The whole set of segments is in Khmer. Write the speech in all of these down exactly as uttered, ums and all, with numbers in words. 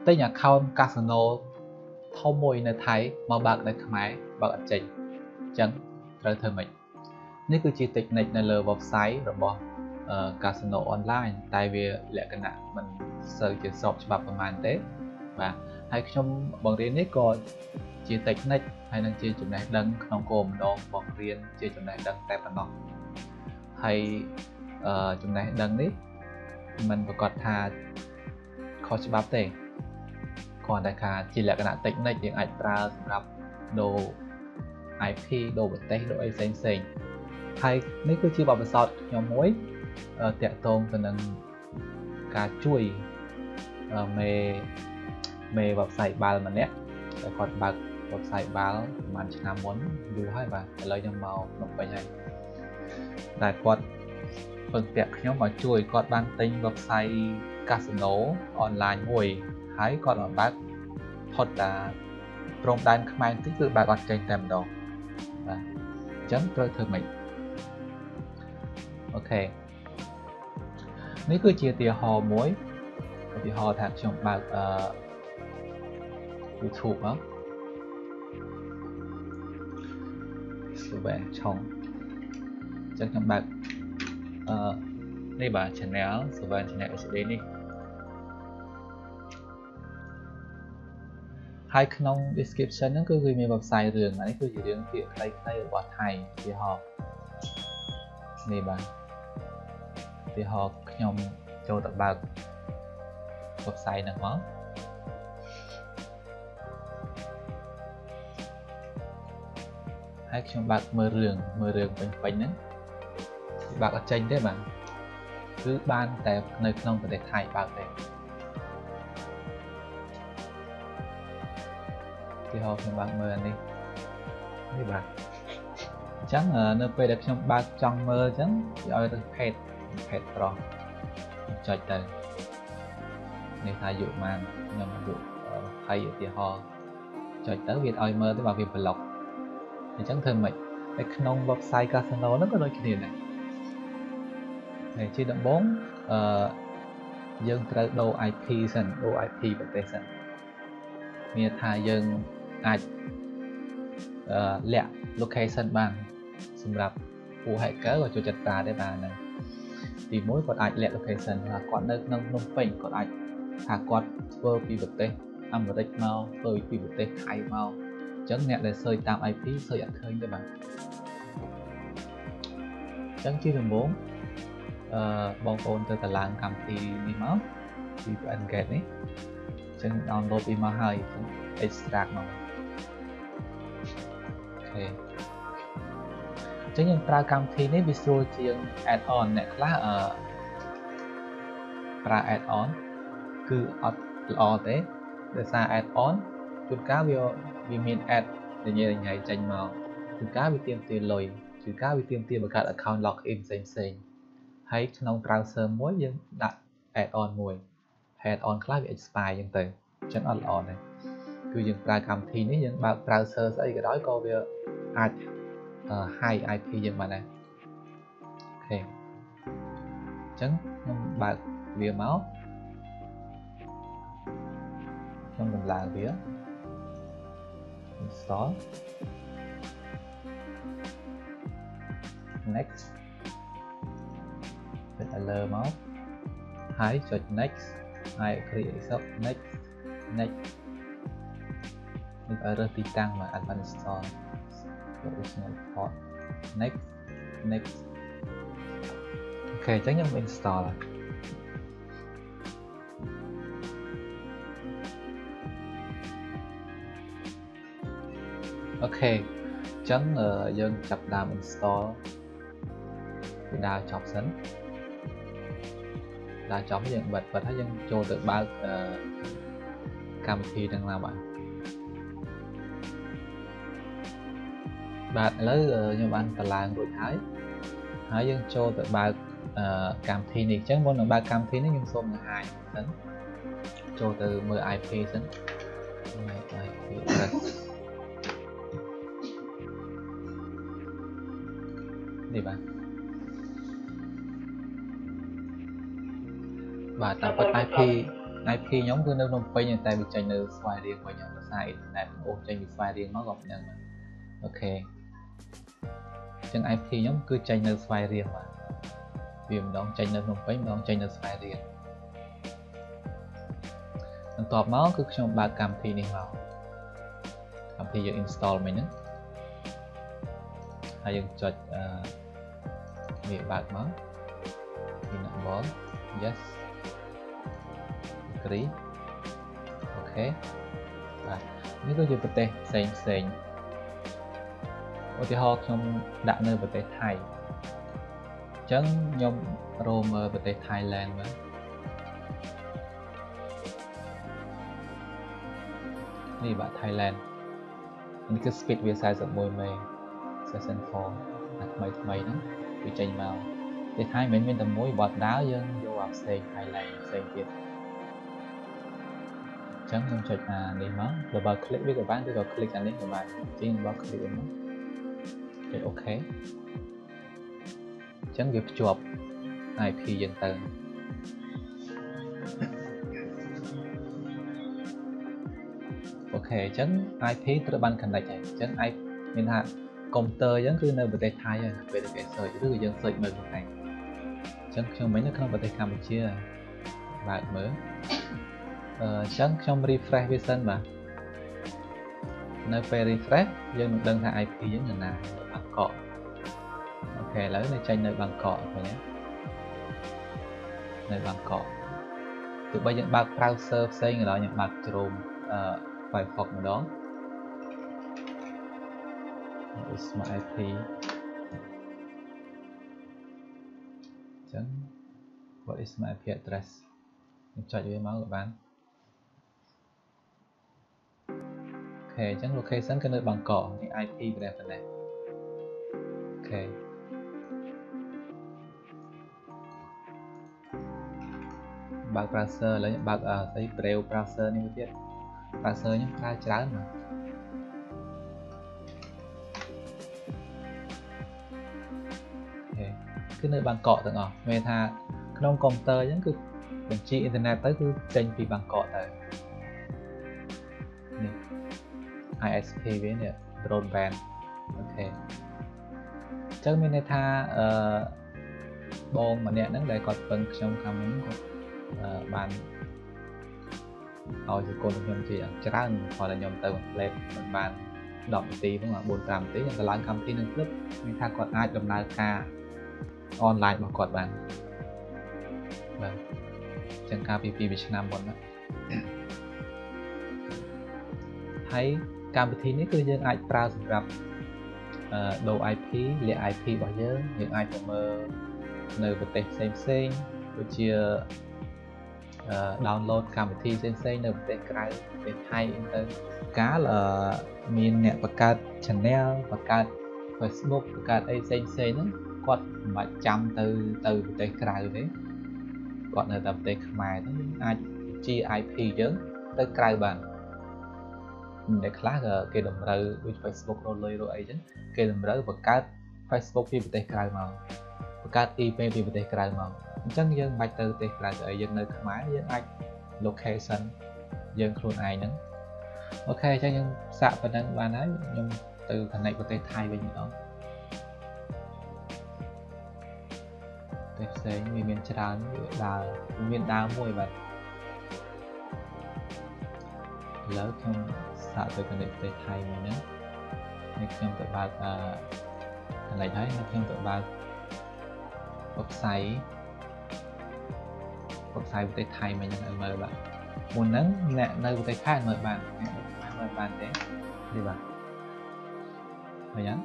tên account casino thâu môi nơi Thái mà bạc nơi Khmer bạc ở trình chẳng rồi thơ mìnhនេះគឺជាតិចនិចនៅលើ website របស់ casino online តែវាលក្ខណៈមិនសូវជាស្របច្បាប់ប្រហែលទេបាទហើយខ្ញុំបង្រៀននេះក៏ជាតិចនិចហើយនឹងជាចំណេះដឹងក្នុងគោលបំណងបង្រៀនជាចំណេះដឹងតែប៉ុណ្ណោះហើយចំណេះដឹងនេះមិនប្រកាសថាខុសច្បាប់ទេគ្រាន់តែថាជាលក្ខណៈតិចនិចយើងអាចប្រើសម្រាប់ដូរ ไอ พี ដូរប្រទេសដូរអីផ្សេងផ្សេងហើយនេះគឺជាបទពិសោធន៍ខ្ញុំមួយតាក់ទងទៅនឹងការជួយមេមេ website បាល់ម្នាក់ដែលគាត់បើក website បាល់ប្រហែលឆ្នាំមុនយូរហើយបាទឥឡូវខ្ញុំមកភ្នំពេញហើយតែគាត់ពឹងពាក់ខ្ញុំមកជួយគាត់បានទិញ website casino online មួយហើយគាត់មកបើកផុតតាព្រំដែនខ្មែរបន្តិចគឺបើកអត់ចេញតែម្ដងបាទអញ្ចឹងត្រូវធ្វើម៉េចអូខេនេះគឺជាឧទាហរណ៍មួយឧទាហរណ៍ថាខ្ញុំបើកអឺ YouTube ហ៎ស្វែងឆុងអញ្ចឹងខ្ញុំបើកអឺនេះបាទ channel ស្វែង channel អេស ឌី នេះហើយក្នុង description ហ្នឹងគឺវាមាន website រឿងនេះគឺជារឿងភាគខ្លីៗរបស់ថៃឧទាហរណ៍នេះបាទឧទាហរណ៍ខ្ញុំចូលទៅបើក website ហ្នឹងមកហើយខ្ញុំបើកមើលរឿងមើលរឿងពេញពេញហ្នឹងបើកអត់ចេញទេបាទគឺបានតែនៅក្នុងប្រទេសថៃបើកទេទីហោខ្ញុំបើកមើលនេះនេះបាទអញ្ចឹងនៅពេលដែលខ្ញុំបើកចង់មើលអញ្ចឹងវាឲ្យទៅ page page ប្រុសចុចទៅនេះថាយុម៉ានខ្ញុំយុហើយឧទាហរណ៍ចុចទៅវាឲ្យមើលទៅបើវាប្លុកអញ្ចឹងធ្វើម៉េចនៅក្នុង website casino ហ្នឹងក៏ដូចគ្នាដែរហើយជាដំបូងអឺយើងត្រូវដូរ ไอ พี សិនដូរ ไอ พี ប្រទេសសិនមានថាយើងអាចអឺលាក់ location បានសម្រាប់ពួក hacker ក៏ចូលចិត្តប្រើដែរបាទហ្នឹងទីមួយគាត់អាចលាក់ location ថាគាត់នៅក្នុងភ្នំពេញគាត់អាចថាគាត់ធ្វើពីប្រទេសអាមេរិកមកធ្វើពីប្រទេសថៃមកអញ្ចឹងអ្នកដែល search តាម ไอ พี search អត់ឃើញទេបាទអញ្ចឹងជាដំបូងអឺបងប្អូនទៅតឡើងកម្មវិធីនេះមក វី พี เอ็น Gate នេះអញ្ចឹង download វាមកហើយ extract មកអូខេអញ្ចឹងយើងប្រើកម្មវិធីនេះវាស្រួលជាង add on អ្នកខ្លះអឺប្រើ add on គឺអត់ល្អទេដោយសារ add on ជួនកាលវាវាមាន add ញ៉ៃញ៉ៃចេញមកជួនកាលវាទាមទារលុយជួនកាលវាទាមទារបង្កើត account login ផ្សេងផ្សេងហើយក្នុង browser មួយយើងដាក់ add on មួយ add on ខ្លះវា expire អញ្ចឹងទៅអញ្ចឹងអត់ល្អទេគឺយើងប្រើកម្មវិធីនេះយើងបើក browser ស្អីក៏ដោយក៏វាអាច hide ไอ พี យើងបានដែរអូខេអញ្ចឹងខ្ញុំបើកវាមកខ្ញុំដំឡើងវា install next ចុច alert មកហើយចុច next ហើយ create accept next next នេះឲ្យរើសទីតាំងមក uninstall original port next next អូខេអញ្ចឹងខ្ញុំ install អូខេអញ្ចឹងយើងចាប់ដើម install វាដើរចប់សិនដើរចប់យើងបិទបិទហើយយើងចូលទៅបើកកម្មវិធីទាំងឡាបាទបាទឥឡូវខ្ញុំបានតឡើងរួចហើយហើយយើងចូលទៅបើកកម្មវិធីនេះអញ្ចឹងមុននឹងបើកកម្មវិធីនេះខ្ញុំសូមបង្ហាញសិនចូលទៅមើល ไอ พี សិន ไอ พี នេះបាទបាទតាមពិត ไอ พีไอ พี nhóm គឺនៅក្នុងពេញតែវាចេញនៅស្វ័យរៀងវិញដោយសារអ៊ីនធឺណិតអូសចេញពីស្វ័យរៀងមកក៏មិនដឹងអូខេអញ្ចឹង ไอ พี ខ្ញុំគឺចេញនៅស្វ័យរៀងបាទវាម្ដងចេញនៅក្នុងពេញម្ដងចេញនៅស្វ័យរៀងបន្ទាប់មកគឺខ្ញុំបើកកម្មវិធីនេះមកកម្មវិធីយើង install មិញហ្នឹងហើយយើងចុចអឺវាបើកមក enable yes agree អូខេបាទនេះគឺជាប្រទេសផ្សេងផ្សេងឧទាហរណ៍ខ្ញុំដាក់នៅប្រទេសថៃអញ្ចឹងខ្ញុំរកមើលប្រទេស Thailand មើលនេះបាទ Thailand នេះគឺ speed វាสี่สิบเอ็ด មេ season four អាថ្មីថ្មីហ្នឹងវាចេញមកប្រទេសថៃមិនមានតែមួយបត់ដើរយើងយកអាផ្សេង Thailand ផ្សេងទៀតអញ្ចឹងខ្ញុំចុចអានេះមកបើបើ click វាក៏បានឬក៏ click អានេះក៏បានជាងបើ click វាមកចុច OK អញ្ចឹងវាភ្ជាប់ ไอ พี យើងទៅអូខេអញ្ចឹង ไอ พี ត្រូវបាន connect ហើយអញ្ចឹង I មានថាកុំព្យូទ័រអញ្ចឹងគឺនៅប្រទេសថៃហើយពេលដែលគេ search ឬយើង search មើលខ្លួនឯងអញ្ចឹងខ្ញុំមិញនៅក្នុងប្រទេសកម្ពុជាបើកមើលអឺអញ្ចឹងខ្ញុំ refresh វាសិនបាទនៅពេល refresh យើងនឹងដឹងថា ไอ พี យើងនៅណាបាងកកអូខេឥឡូវនៅចេញនៅបាងកកឃើញទេនៅបាងកកទោះបីយើងបើក browser ផ្សេងក៏ដោយយើងបើក Chrome អឺ Firefox ម្ដង is my ไอ พี អញ្ចឹង what is my ไอ พี address ខ្ញុំចុចវាមកក៏បានអូខេអញ្ចឹង location គឺនៅបាងកកនេះ ไอ พี ប្រទេសប៉ុណ្ណេះអូខេបើក browser ឥឡូវខ្ញុំបើកស្អី Brave browser នេះមួយទៀត browser ខ្ញុំប្រើច្រើនណាស់អូខេគឺនៅបាងកកទាំងអស់មានថាក្នុងកុំព្យូទ័រអញ្ចឹងគឺបញ្ជីអ៊ីនធឺណិតទៅគឺចេញពីបាងកកទៅនេះ ไอ เอส พี វានេះ broadband អូខេអញ្ចឹងមានន័យថាអឺបងម្នាក់ហ្នឹងដែលគាត់ពឹងខ្ញុំខាងមុនគាត់បានឲ្យជាកូនខ្ញុំជាច្រើនគាត់ឲ្យខ្ញុំទៅលេខមិនបានដប់នាទីហ្នឹងបួនប្រាំនាទីខ្ញុំទៅឡើងកម្មវិធីនឹងភ្លឹបមានថាគាត់អាចដំណើរការអនឡាញរបស់គាត់បានបាទអញ្ចឹងកាលពីពីរឆ្នាំមុនណាហើយកម្មវិធីនេះគឺយើងអាចប្រើសម្រាប់ដូរ ไอ พี លាក ไอ พี របស់យើងយើងអាចទៅមើលនៅប្រទេសផ្សេងផ្សេងដូចជា download កម្មវិធីផ្សេងផ្សេងនៅប្រទេសក្រៅប្រទេសថៃទៅកាលមានអ្នកបង្កើត channel បង្កើត Facebook បង្កើតអីផ្សេងផ្សេងហ្នឹងគាត់មិនបាច់ចាំទៅទៅប្រទេសក្រៅទេគាត់នៅតែប្រទេសខ្មែរហ្នឹងអាចជា ไอ พี យើងទៅក្រៅបានអ្នកខ្លះក៏គេតម្រូវដូច Facebook រលុយរកអីចឹងគេតម្រូវបង្កើត Facebook ពីប្រទេសក្រៅមកបង្កើត email ពីប្រទេសក្រៅមកអញ្ចឹងយើងមិនបាច់ទៅប្រទេសក្រៅទៅអីយើងនៅខ្មែរយើងអាច location យើងខ្លួនឯងហ្នឹងអូខេអញ្ចឹងយើងសាកប៉ុណ្ណឹងបានហើយខ្ញុំទៅ connect ប្រទេសថៃវិញម្ដងប្រទេសផ្សេងវាមានច្រើនវាដើរមានដើរមួយបាទឥឡូវខ្ញុំសាកទៅ connect ប្រទេសថៃមួយហ្នឹងនេះខ្ញុំទៅបើកអឺ connect ហើយខ្ញុំទៅបើក website website ប្រទេសថៃមិញហ្នឹងឲ្យមើលបាទមុនហ្នឹងអ្នកនៅប្រទេសថៃមើលបានអ្នកនៅខ្មែរមើលបានទេនេះបាទឃើញអត់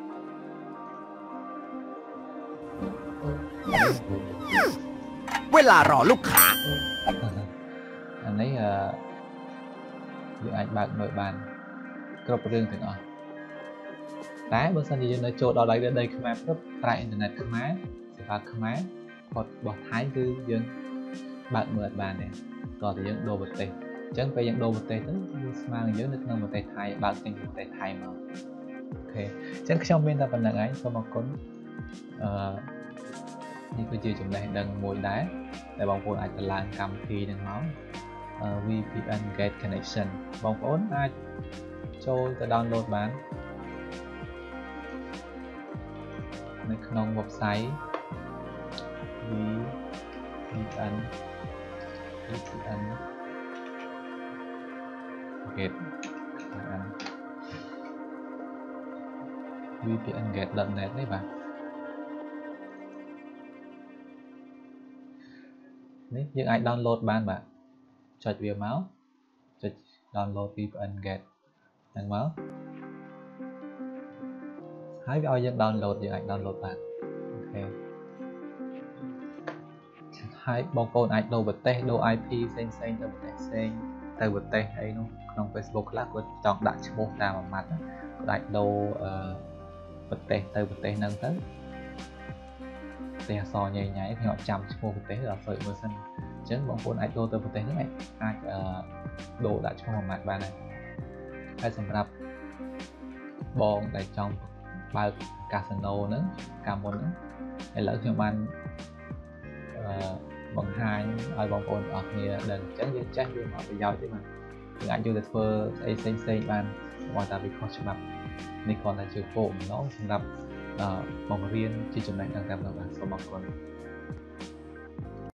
เวลารอลูกค้าអានេះអឺយើងអាចបើកមើលបានគ្រប់រឿងទាំងអស់តែបើសិនជាយើងនៅចូលដល់ដីដីខ្មែរព្រឹបប្រើអ៊ីនធឺណិតខ្មែរសម្រាប់ខ្មែរគាត់របស់ថៃគឺយើងបើកមើលបានទេតោះតែយើងដូរប្រទេសអញ្ចឹងពេលយើងដូរប្រទេសទៅវាស្មើនឹងយើងនៅក្នុងប្រទេសថៃបើកចេញពីប្រទេសថៃមកអូខេអញ្ចឹងខ្ញុំមានតែប៉ុណ្្នឹងឯងសូមអរគុណអឺនេះគឺជាចំណេះដឹងមួយដែរដែលបងប្អូនអាចទៅឡើងកម្មវិធីនឹងមកวี พี เอ็น get connection បងប្អូនអាចចូលទៅ download បាននៅក្នុង website វី พี เอ็น วี พี เอ็น get វី พี เอ็น get dot net នេះបាទនេះយើងអាច download បានបាទចុចវាមកចុច download វី พี เอ็น get ហ្នឹងមកហើយវាឲ្យយើង download យើងអាច download បានអូខេហើយបងប្អូនអាចដូរប្រទេសដូរ ไอ พี ផ្សេងផ្សេងទៅប្រទេសផ្សេងទៅប្រទេសអីនោះក្នុង Facebook ខ្លះគាត់ចង់ដាក់ឈ្មោះតាមមួយម៉ាត់គាត់អាចដូរអឺប្រទេសទៅប្រទេសហ្នឹងទៅប្រទេសអសរញ៉ៃញ៉ៃខ្ញុំអត់ចាំឈ្មោះប្រទេសដល់សើចមើលសិនអញ្ចឹងបងប្អូនអាចដូរទៅប្រទេសហ្នឹងអាចអឺដូរដាក់ឈ្មោះមួយម៉ាត់បានហើយសម្រាប់បងដែលចង់បើកកាស៊ីណូហ្នឹងកាលមុនហ្នឹងឥឡូវខ្ញុំបានអឺបង្ហាញឲ្យបងប្អូនអរគ្នាដឹងអញ្ចឹងយើងចេះវាមកប្រយោជន៍ទេបាទយើងអាចយកទៅធ្វើស្អីផ្សេងផ្សេងបានបើតែវាខុសច្បាប់នេះគ្រាន់តែជាគោលបំណងសម្រាប់បង្រៀនជាចំណេះដឹងតាមនោះបាទសូមអរគុណ